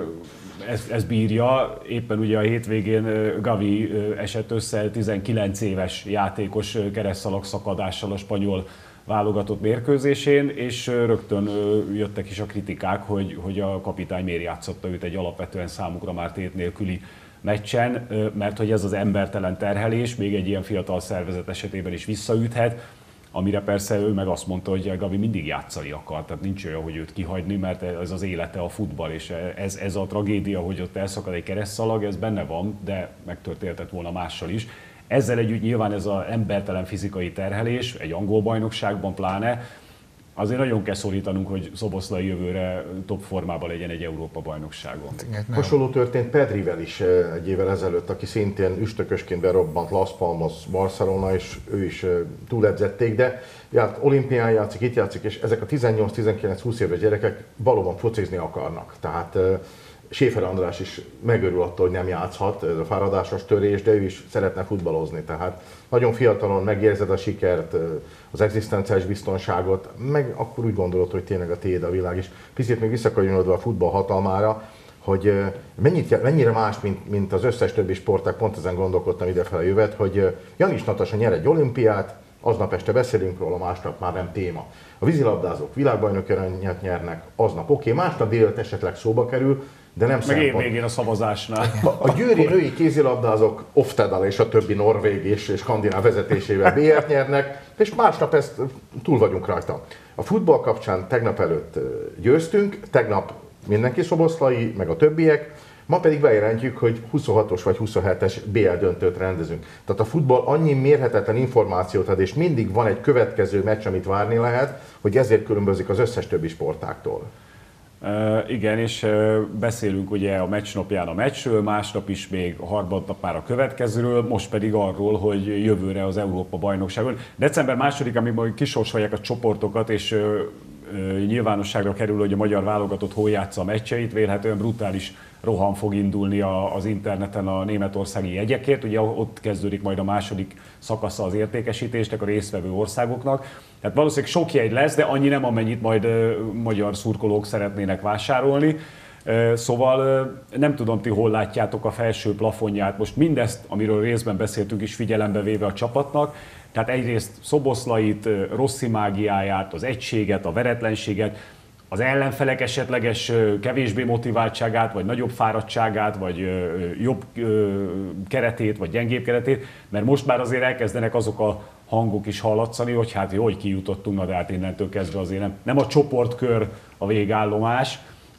ez, ez bírja. Éppen ugye a hétvégén Gavi esett össze tizenkilenc éves játékos keresztszalag szakadással a spanyol válogatott mérkőzésén, és rögtön jöttek is a kritikák, hogy, hogy a kapitány miért játszotta őt egy alapvetően számukra már tét nélküli meccsen, mert hogy ez az embertelen terhelés még egy ilyen fiatal szervezet esetében is visszaüthet, amire persze ő meg azt mondta, hogy Gavi mindig játszani akar, tehát nincs olyan, hogy őt kihagyni, mert ez az élete a futball, és ez, ez a tragédia, hogy ott elszakad egy keresztszalag, ez benne van, de megtörténhetett volna mással is. Ezzel együtt nyilván ez az embertelen fizikai terhelés, egy angol bajnokságban pláne, azért nagyon kell szólítanunk, hogy Szoboszlai jövőre top formában legyen egy Európa-bajnokságon. Hasonló történt Pedrivel is egy évvel ezelőtt, aki szintén üstökösként berobbant Las Palmas, Barcelona, és ő is túledzették, de ját, olimpián játszik, itt játszik, és ezek a tizennyolc tizenkilenc húsz éves gyerekek valóban focizni akarnak. Tehát Schäfer András is megörül attól, hogy nem játszhat, ez a fáradásos törés, de ő is szeretne futballozni. Tehát nagyon fiatalon megérzed a sikert, az egzisztenciális biztonságot, meg akkor úgy gondolod, hogy tényleg a tiéd a világ is. Picit még visszakanyarodva a futball hatalmára, hogy mennyit, mennyire más, mint, mint az összes többi sportág, pont ezen gondolkodtam idefele jövet, hogy Janis Natasa nyer egy olimpiát, aznap este beszélünk róla, másnap már nem téma. A vízilabdázók világbajnoki aranyat nyernek, aznap oké, okay, másnap délután esetleg szóba kerül, de nem meg szempont. Meg végén a szavazásnál. A, a győri női kézilabdázók Oftedal és a többi norvég és, és skandináv vezetésével bé er-t nyernek, és másnap ezt túl vagyunk rajta. A futball kapcsán tegnap előtt győztünk, tegnap mindenki szoboszlai, meg a többiek, ma pedig bejelentjük, hogy huszonhatos vagy huszonhetes bé el döntőt rendezünk. Tehát a futball annyi mérhetetlen információt ad, és mindig van egy következő meccs, amit várni lehet, hogy ezért különbözik az összes többi sportáktól. Uh, igen, és uh, beszélünk ugye a meccsnapján a meccsről, másnap is még harmadnap már a következőről, most pedig arról, hogy jövőre az Európa-bajnokságon. december másodikán, amíg majd kisorsolják a csoportokat, és uh, uh, nyilvánosságra kerül, hogy a magyar válogatott hol játsza a meccseit, vélhetően brutális roham fog indulni a, az interneten a németországi jegyekért. Ugye ott kezdődik majd a második szakasza az értékesítésnek a résztvevő országoknak. Tehát valószínűleg sok jegy lesz, de annyi nem, amennyit majd uh, magyar szurkolók szeretnének vásárolni. Uh, szóval uh, nem tudom, ti hol látjátok a felső plafonját. Most mindezt, amiről részben beszéltünk is, figyelembe véve a csapatnak. Tehát egyrészt Szoboszlait, uh, Rossi mágiáját, az egységet, a veretlenséget, az ellenfelek esetleges kevésbé motiváltságát, vagy nagyobb fáradtságát, vagy jobb keretét, vagy gyengébb keretét, mert most már azért elkezdenek azok a hangok is hallatszani, hogy hát jó, hogy kijutottunk, na de hát innentől kezdve azért nem, nem a csoportkör a végállomás,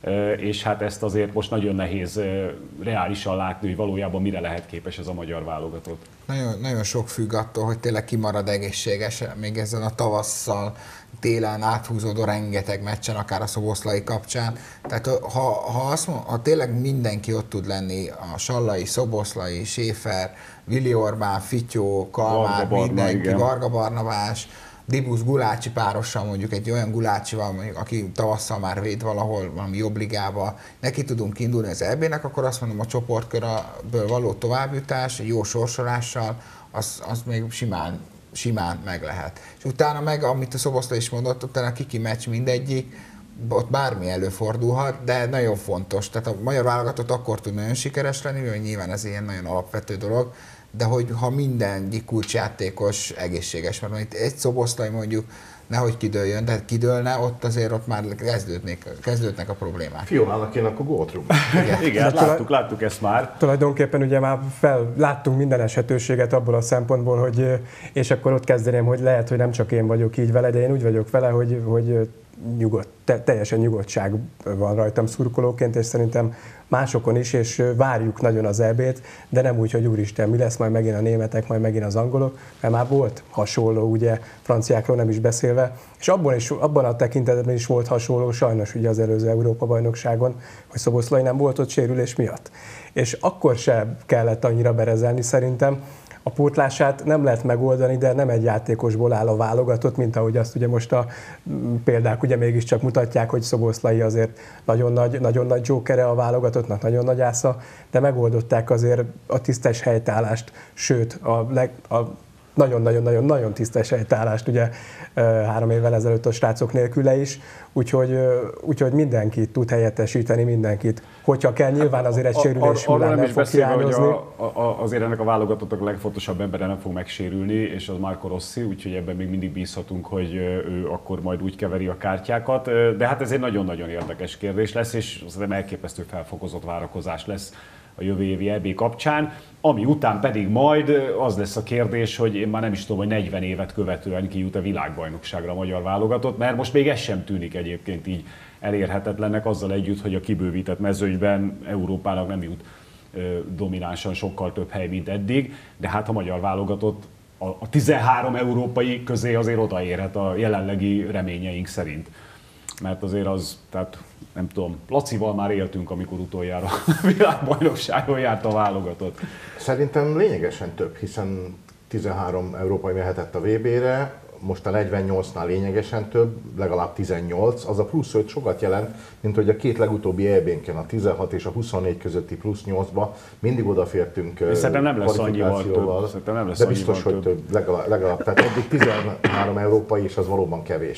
és hát ezt azért most nagyon nehéz reálisan látni, hogy valójában mire lehet képes ez a magyar válogatott. Nagyon, nagyon sok függ attól, hogy tényleg kimarad egészséges, még ezen a tavasszal, télen áthúzódó rengeteg meccsen, akár a szoboszlai kapcsán. Tehát ha, ha, azt mond, ha tényleg mindenki ott tud lenni, a Sallai, Szoboszlai, Schäfer, Vili Orbán, Fityó, Kalmár, Varga mindenki, Barna, Varga Barnabás, Dibusz Gulácsi párossal, mondjuk egy olyan Gulácsival, mondjuk, aki tavasszal már véd valahol valami jobb ligába, neki tudunk indulni az é bé-nek, akkor azt mondom, a csoportkörből való továbbjutás, jó sorsolással, az, az még simán, simán meg lehet. És utána meg, amit a Szoboszlai is mondott, utána a kiki meccs mindegyik, ott bármi előfordulhat, de nagyon fontos. Tehát a magyar válogatott akkor tud nagyon sikeres lenni, mert nyilván ez ilyen nagyon alapvető dolog, de hogy ha minden kulcsjátékos egészséges, mert itt egy Szoboszlai mondjuk nehogy kidőljön, de kidőlne, ott azért ott már kezdődnek, kezdődnek a problémák. Fiolának én akkor gólt rúgni. Igen, Igen láttuk, láttuk ezt már. Tulajdonképpen ugye már fel, láttunk minden esetőséget abból a szempontból, hogy és akkor ott kezdeném, hogy lehet, hogy nem csak én vagyok így vele, de én úgy vagyok vele, hogy, hogy nyugodt, te, teljesen nyugodtság van rajtam szurkolóként, és szerintem másokon is, és várjuk nagyon az é bét, de nem úgy, hogy úristen, mi lesz majd megint a németek, majd megint az angolok, mert már volt hasonló, ugye franciákról nem is beszélve, és abban, is, abban a tekintetben is volt hasonló, sajnos ugye az előző Európa-bajnokságon, hogy Szoboszlai nem volt ott sérülés miatt. És akkor se kellett annyira berezelni szerintem. A pótlását nem lehet megoldani, de nem egy játékosból áll a válogatott, mint ahogy azt ugye most a példák ugye mégiscsak mutatják, hogy Szoboszlai azért nagyon nagy, nagyon nagy jokere a válogatottnak, nagyon nagy ásza, de megoldották azért a tisztes helytállást, sőt a, leg, a nagyon-nagyon-nagyon-nagyon tisztes helytállást ugye három évvel ezelőtt a srácok nélküle is, úgyhogy, úgyhogy mindenkit tud helyettesíteni, mindenkit. Hogyha kell, nyilván azért egy sérülés hullám nem fog hiányozni. A, a, azért ennek a válogatottnak a legfontosabb embere nem fog megsérülni, és az Marco Rossi, úgyhogy ebben még mindig bízhatunk, hogy ő akkor majd úgy keveri a kártyákat. De hát ez egy nagyon-nagyon érdekes kérdés lesz, és szerintem elképesztő felfokozott várakozás lesz a jövő évi é bé kapcsán, ami után pedig majd az lesz a kérdés, hogy én már nem is tudom, hogy negyven évet követően kijut a világbajnokságra a magyar válogatott, mert most még ez sem tűnik egyébként így elérhetetlennek, azzal együtt, hogy a kibővített mezőnyben Európának nem jut dominánsan sokkal több hely, mint eddig, de hát a magyar válogatott a tizenhárom európai közé azért odaérhet a jelenlegi reményeink szerint. Mert azért az, tehát nem tudom, Lacival már éltünk, amikor utoljára világbajnokságon járt a válogatott. Szerintem lényegesen több, hiszen tizenhárom európai mehetett a vé bé-re, most a negyvennyolcnál lényegesen több, legalább tizennyolc, az a plusz öt sokat jelent, mint hogy a két legutóbbi é bé-nken, a tizenhat és a huszonnégy közötti plusz nyolcba mindig odafértünk szerintem nem lesz annyival több. Szerintem nem lesz de biztos, hogy több, legalább, legalább. Tehát eddig tizenhárom európai, és az valóban kevés.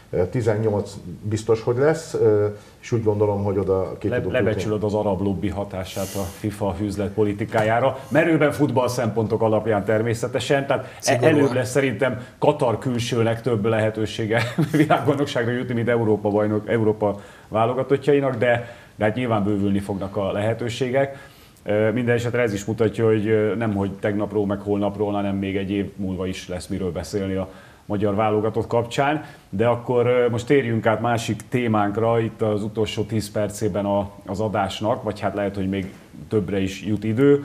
tizennyolc biztos, hogy lesz, és úgy gondolom, hogy oda ki Le, tudunk lebecsülöd az arab lobby hatását a FIFA üzletpolitikájára. Merőben futball szempontok alapján természetesen, tehát Szigorúan. Előbb lesz szerintem Katar külsőnek több lehetősége világbajnokságra jutni, mint Európa, bajnok, Európa válogatottjainak, de, de hát nyilván bővülni fognak a lehetőségek. Minden esetre ez is mutatja, hogy nem hogy tegnapról, meg holnapról, hanem még egy év múlva is lesz miről beszélni a magyar válogatott kapcsán. De akkor most térjünk át másik témánkra, itt az utolsó tíz percében az adásnak, vagy hát lehet, hogy még többre is jut idő.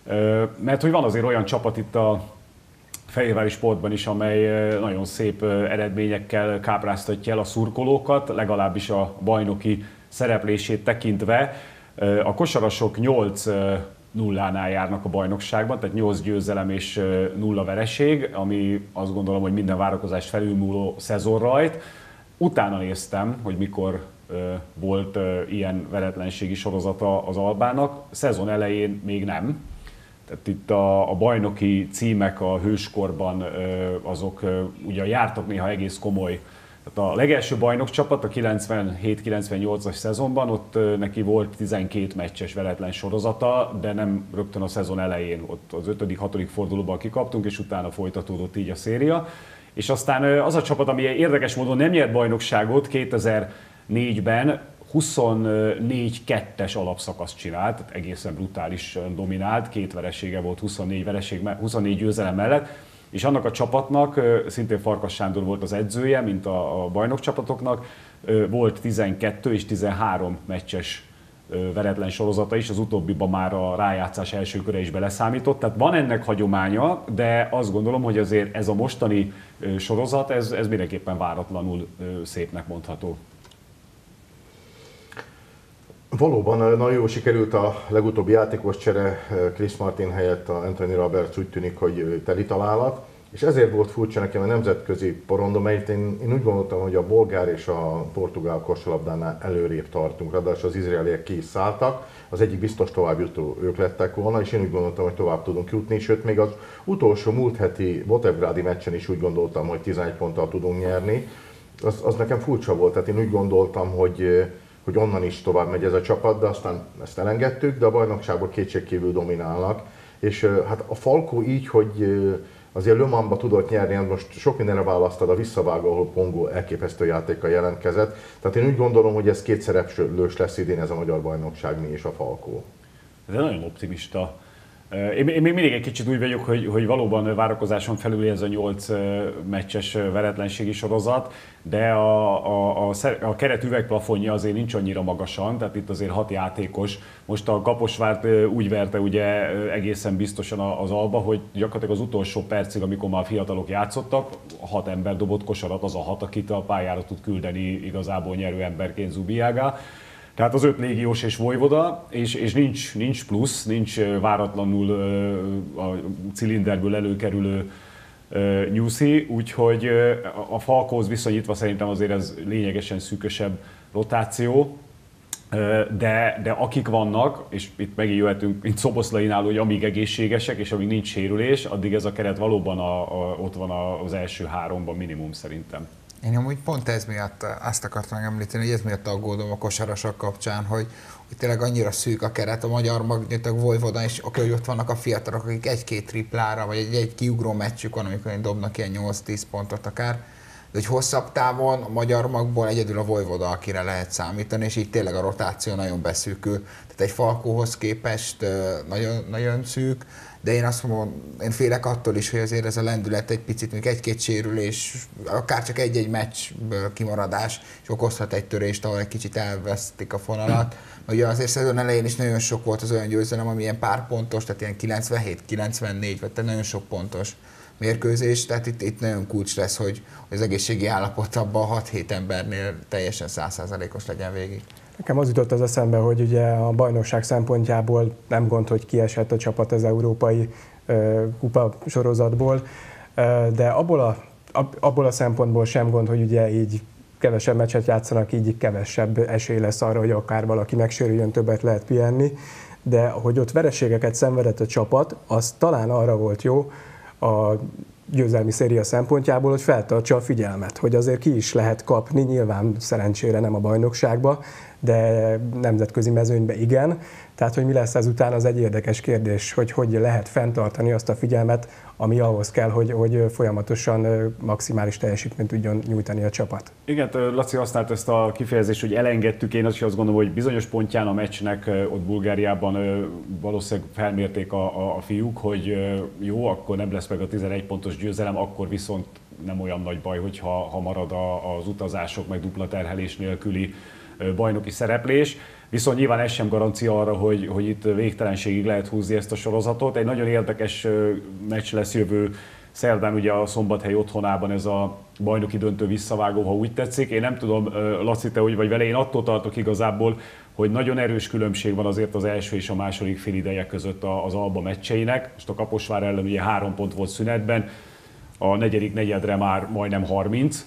Mert hogy van azért olyan csapat itt a Fehérvári Sportban is, amely nagyon szép eredményekkel kápráztatja el a szurkolókat, legalábbis a bajnoki szereplését tekintve. A kosarasok nyolc nullánál járnak a bajnokságban, tehát nyolc győzelem és nulla vereség, ami azt gondolom, hogy minden várakozást felülmúló szezonrajt. Utána néztem, hogy mikor volt ilyen veretlenségi sorozata az Albának, szezon elején még nem. Tehát itt a, a bajnoki címek a hőskorban azok ugye jártak néha egész komoly. Tehát a legelső bajnokcsapat a kilencvenhét kilencvennyolcas szezonban, ott neki volt tizenkét meccses veretlen sorozata, de nem rögtön a szezon elején, ott az ötödik hatodik fordulóban kikaptunk, és utána folytatódott így a széria. És aztán az a csapat, ami érdekes módon nem nyert bajnokságot, kétezer-négyben huszonnégy kettes alapszakaszt csinált, tehát egészen brutális dominált, két veresége volt huszonnégy, vereség, huszonnégy győzelem mellett, és annak a csapatnak, szintén Farkas Sándor volt az edzője, mint a, a bajnokcsapatoknak, volt tizenkettő és tizenhárom meccses veretlen sorozata is, az utóbbiban már a rájátszás első köre is beleszámított, tehát van ennek hagyománya, de azt gondolom, hogy azért ez a mostani sorozat, ez, ez mindenképpen váratlanul szépnek mondható. Valóban nagyon jól sikerült a legutóbbi játékos csere, Chris Martin helyett a Anthony Roberts úgy tűnik, hogy teli találat, és ezért volt furcsa nekem a nemzetközi porondom, mert én, én úgy gondoltam, hogy a bolgár és a portugál kosarlabdánál előrébb tartunk, ráadásul az izraeliek ki is szálltak, az egyik biztos továbbjutó ők lettek volna, és én úgy gondoltam, hogy tovább tudunk jutni, sőt még az utolsó múlt heti Botevgrádi meccsen is úgy gondoltam, hogy tizenegy ponttal tudunk nyerni, az, az nekem furcsa volt, tehát én úgy gondoltam, hogy hogy onnan is tovább megy ez a csapat, de aztán ezt elengedtük, de a bajnokságban kétségkívül dominálnak. És hát a Falkó így, hogy azért Le Mansba tudott nyerni, most sok mindenre választad, a visszavágó, ahol Pongó elképesztő játékkal jelentkezett. Tehát én úgy gondolom, hogy ez két szereplős lesz idén ez a magyar bajnokság, mi és a Falkó. Ez nagyon optimista. Én, én még mindig egy kicsit úgy vagyok, hogy, hogy valóban várakozáson felül ez a nyolc meccses veretlenségi sorozat, de a, a, a, a keret üvegplafonja azért nincs annyira magasan, tehát itt azért hat játékos. Most a Kaposvárt úgy verte ugye egészen biztosan az Alba, hogy gyakorlatilag az utolsó percig, amikor már a fiatalok játszottak, hat ember dobott kosarat, az a hat, akit a pályára tud küldeni igazából nyerő emberként Zubiága. Tehát az öt légiós és Vojvoda, és, és nincs, nincs plusz, nincs váratlanul a cilinderből előkerülő Nyuszi, úgyhogy a Falkóhoz viszonyítva szerintem azért ez lényegesen szűkösebb rotáció, de, de akik vannak, és itt megint jöhetünk, mint Szoboszlainál, hogy amíg egészségesek és amíg nincs sérülés, addig ez a keret valóban a, a, ott van az első háromban minimum szerintem. Én amúgy pont ez miatt azt akartam megemlíteni, hogy ez miatt aggódom a kosarasok kapcsán, hogy, hogy tényleg annyira szűk a keret, a magyar magnyitok Vojvoda, és oké, hogy ott vannak a fiatalok, akik egy-két triplára, vagy egy, egy kiugró meccsük van, amikor dobnak ilyen nyolc-tíz pontot akár, de hogy hosszabb távon a magyar magból egyedül a Vojvoda, akire lehet számítani, és így tényleg a rotáció nagyon beszűkül. Tehát egy Falkóhoz képest nagyon, nagyon szűk, de én azt mondom, én félek attól is, hogy azért ez a lendület egy picit, még egy-két sérülés, akár csak egy-egy meccsből kimaradás, és okozhat egy törést, ahol egy kicsit elvesztik a fonalat. Ugye azért szezon elején is nagyon sok volt az olyan győzelem, ami ilyen pár pontos, tehát ilyen kilencvenhét kilencvennégy, vagy tehát nagyon sok pontos mérkőzés, tehát itt, itt nagyon kulcs lesz, hogy az egészségi állapot abban a hat-hét embernél teljesen száz százalékos legyen végig. Nekem az jutott az eszembe, hogy ugye a bajnokság szempontjából nem gond, hogy kiesett a csapat az európai uh, kupa sorozatból, uh, de abból a, abból a szempontból sem gond, hogy ugye így kevesebb meccset játszanak, így kevesebb esély lesz arra, hogy akár valaki megsérüljön, többet lehet pihenni, de hogy ott vereségeket szenvedett a csapat, az talán arra volt jó, a győzelmi széria szempontjából, hogy feltartsa a figyelmet, hogy azért ki is lehet kapni, nyilván szerencsére nem a bajnokságba, de nemzetközi mezőnybe igen. Tehát, hogy mi lesz ezután, az egy érdekes kérdés, hogy hogy lehet fenntartani azt a figyelmet, ami ahhoz kell, hogy, hogy folyamatosan maximális teljesítményt tudjon nyújtani a csapat. Igen, Laci használt ezt a kifejezést, hogy elengedtük. Én azt gondolom, hogy bizonyos pontján a meccsnek ott Bulgáriában valószínűleg felmérték a, a fiúk, hogy jó, akkor nem lesz meg a tizenegy pontos győzelem, akkor viszont nem olyan nagy baj, hogyha ha marad az utazások, meg dupla terhelés nélküli bajnoki szereplés. Viszont nyilván ez sem garancia arra, hogy, hogy itt végtelenségig lehet húzni ezt a sorozatot. Egy nagyon érdekes meccs lesz jövő szerdán, ugye a Szombathely otthonában, ez a bajnoki döntő visszavágó, ha úgy tetszik. Én nem tudom, Laci, te hogy vagy vele, én attól tartok igazából, hogy nagyon erős különbség van azért az első és a második félideje között az Alba meccseinek. Most a Kaposvár ellen ugye három pont volt szünetben, a negyedik negyedre már majdnem harminc.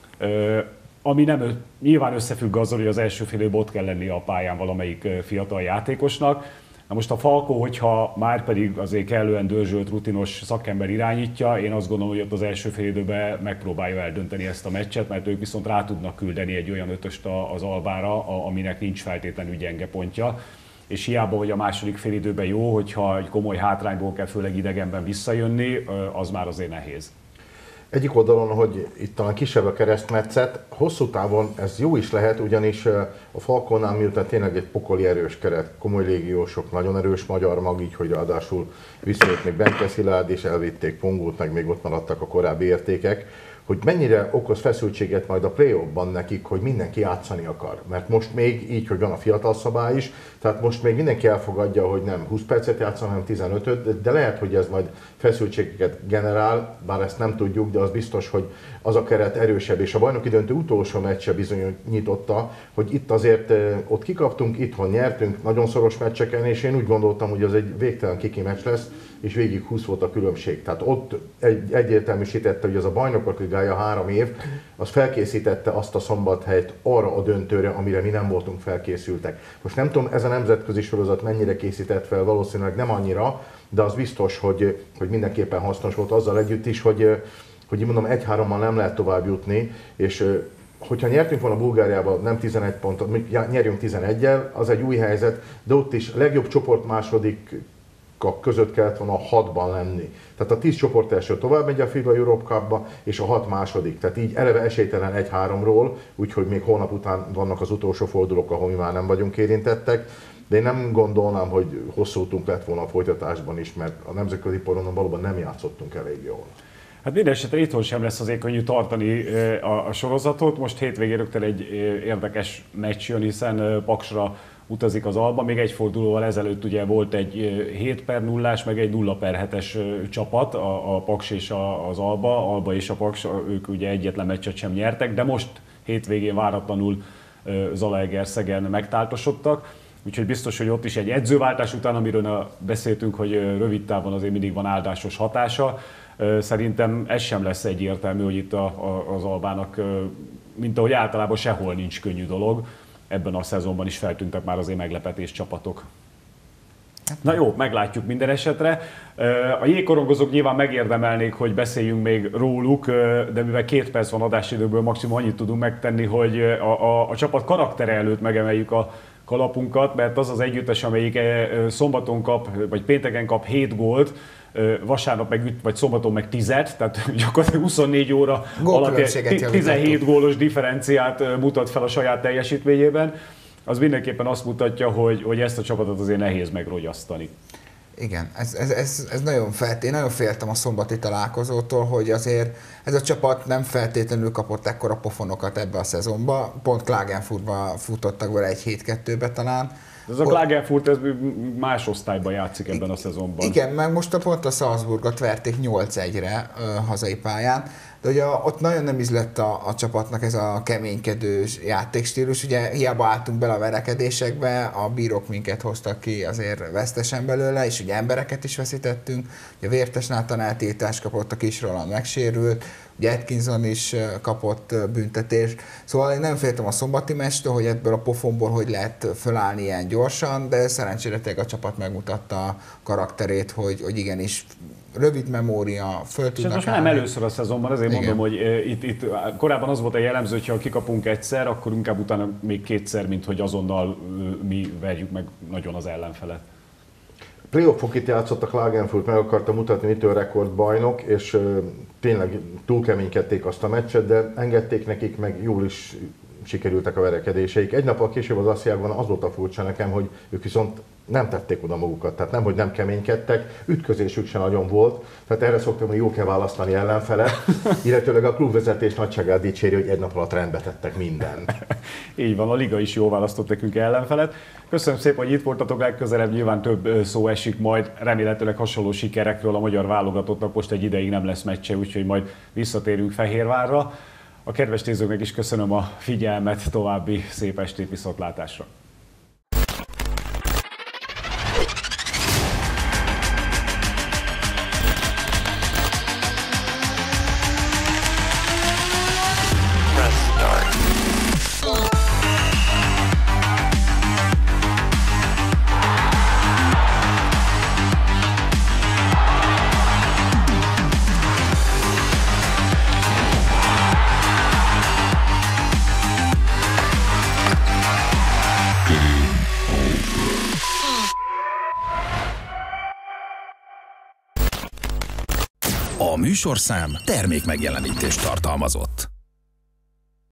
Ami nem nyilván összefügg azzal, hogy az első fél évben ott kell lennie a pályán valamelyik fiatal játékosnak. Na most a Falkó, hogyha már pedig azért kellően dörzsölt, rutinos szakember irányítja, én azt gondolom, hogy ott az első fél időben megpróbálja eldönteni ezt a meccset, mert ők viszont rá tudnak küldeni egy olyan ötöst az Albára, aminek nincs feltétlenül gyenge pontja. És hiába, hogy a második fél időben jó, hogyha egy komoly hátrányból kell főleg idegenben visszajönni, az már azért nehéz. Egyik oldalon, hogy itt talán kisebb a keresztmetszet, hosszú távon ez jó is lehet, ugyanis a Falkónál miután tényleg egy pokoli erős keret, komoly légiósok, nagyon erős magyar mag, így hogy ráadásul visszajött még Benke Szilárd, és elvitték Pongót, meg még ott maradtak a korábbi értékek, hogy mennyire okoz feszültséget majd a play-offban nekik, hogy mindenki játszani akar. Mert most még így, hogy van a fiatal szabály is, tehát most még mindenki elfogadja, hogy nem húsz percet játszan, hanem tizenötöt, de lehet, hogy ez majd feszültségeket generál, bár ezt nem tudjuk, de az biztos, hogy az a keret erősebb, és a bajnoki döntő utolsó meccse bizonyította, hogy itt azért ott kikaptunk, itthon nyertünk, nagyon szoros meccseken, és én úgy gondoltam, hogy az egy végtelen kiki meccs lesz, és végig húsz volt a különbség. Tehát ott egy, egyértelműsítette, hogy az a bajnokok ligája három év, az felkészítette azt a Szombathelyt arra a döntőre, amire mi nem voltunk felkészültek. Most nem tudom, ez a nemzetközi sorozat mennyire készített fel, valószínűleg nem annyira, de az biztos, hogy, hogy mindenképpen hasznos volt azzal együtt is, hogy, hogy így mondom, egy-hárommal nem lehet tovább jutni, és hogyha nyertünk volna Bulgáriában nem tizenegy pontot, nyerjünk tizeneggyel, az egy új helyzet, de ott is a legjobb csoport második között kellett volna a hatban lenni. Tehát a tíz csoport első tovább megy a FIBA Europe Cupba, és a hat második. Tehát így eleve esélytelen egy-háromról, úgyhogy még hónap után vannak az utolsó fordulók, ahol mi már nem vagyunk érintettek. De én nem gondolnám, hogy hosszú utunk lett volna a folytatásban is, mert a nemzetközi poronon valóban nem játszottunk elég jól. Hát minden esetre itthon sem lesz azért könnyű tartani a, a sorozatot. Most hétvégén rögtön egy érdekes meccs jön, hiszen Paksra utazik az Alba. Még egy fordulóval ezelőtt ugye volt egy hét per nullás, meg egy nulla per hetes csapat, a, a Paks és a, az Alba. Alba és a Paks, ők ugye egyetlen meccset sem nyertek, de most hétvégén váratlanul Zalaegerszegen megtáltosodtak. Úgyhogy biztos, hogy ott is egy edzőváltás után, amiről beszéltünk, hogy rövid távon azért mindig van áldásos hatása. Szerintem ez sem lesz egyértelmű, hogy itt a, a, az Albának, mint ahogy általában sehol nincs könnyű dolog. Ebben a szezonban is feltűntek már azért meglepetés csapatok. Na jó, meglátjuk minden esetre. A jégkorongozók nyilván megérdemelnék, hogy beszéljünk még róluk, de mivel két perc van adásidőből, maximum annyit tudunk megtenni, hogy a, a, a csapat karaktere előtt megemeljük a kalapunkat, mert az az együttes, amelyik szombaton kap, vagy pénteken kap hét gólt, vasárnap meg, vagy szombaton meg tízet, tehát gyakorlatilag huszonnégy óra alatt tizenhét gólos differenciát mutat fel a saját teljesítményében. Az mindenképpen azt mutatja, hogy, hogy ezt a csapatot azért nehéz megrogyasztani. Igen, ez, ez, ez, ez nagyon felt, én nagyon féltem a szombati találkozótól, hogy azért ez a csapat nem feltétlenül kapott ekkora pofonokat ebbe a szezonba, pont Klagenfurtba futottak vele egy hét-kettőbe talán. Ez a Klagenfurt ez más osztályban játszik ebben a szezonban. Igen, meg most a pont a Salzburgot verték nyolc egyre hazai pályán, de ugye ott nagyon nem ízlett a, a csapatnak ez a keménykedős játékstílus, ugye hiába álltunk bele a verekedésekbe, a bírók minket hoztak ki azért vesztesen belőle, és ugye embereket is veszítettünk, ugye Vértes Nátan eltiltást kapott, a Kis Roland megsérült, ugye Atkinson is kapott büntetést, szóval én nem féltem a szombati meccstől, hogy ebből a pofonból hogy lehet fölállni ilyen gyorsan, de szerencsére tényleg a csapat megmutatta a karakterét, hogy, hogy igenis rövid memória, föl És ez tudnak most nem állni. először a szezonban, azért Igen. mondom, hogy uh, itt, itt korábban az volt a jellemző, hogy ha kikapunk egyszer, akkor inkább utána még kétszer, mint hogy azonnal uh, mi verjük meg nagyon az ellenfelet. Playoff hokit játszottak, Klagenfurt meg akarta mutatni, mitől rekordbajnok, és uh, tényleg túlkeménykedték azt a meccset, de engedték nekik, meg jól is sikerültek a verekedéseik. Egy nappal később az Assziákban az volt a furcsa nekem, hogy ők viszont nem tették oda magukat, tehát nem, hogy nem keménykedtek, ütközésük sem nagyon volt, tehát erre szoktam, hogy jó kell választani ellenfelet, illetőleg a klubvezetés nagyságát dicséri, hogy egy nap alatt rendbe tettek mindent. Így van, a liga is jól választott nekünk ellenfelet. Köszönöm szépen, hogy itt voltatok, legközelebb nyilván több szó esik majd, remélhetőleg hasonló sikerekről. A magyar válogatottnak most egy ideig nem lesz meccse, úgyhogy majd visszatérünk Fehérvárra. A kedves nézőknek is köszönöm a figyelmet, további szép estét, viszontlátásra! A műsorszám termék megjelenítést tartalmazott.